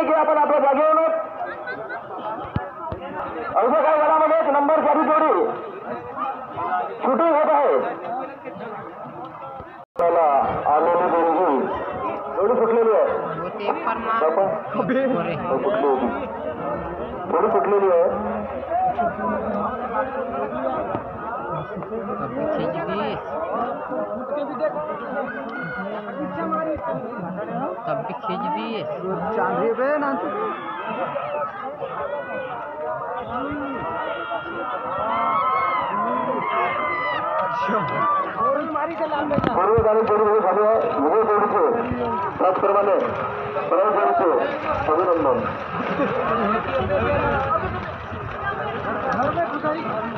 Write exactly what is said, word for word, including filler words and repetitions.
नाही की आपण आपल्या जागेवरून अवघ्या काही वेळामध्ये नंबर चारी जोडी शूटिंग होत आहे. त्याला आलेली देणगी जोडी सुटलेली आहे. कुठली होती थोडी सुटलेली आहे. तब खींच दिए चांदी पे ना पूर्वी गाडी जोडी झाली आहे. विजय जोडीचे त्याचप्रमाणे परत जोडीचे अभिनंदन.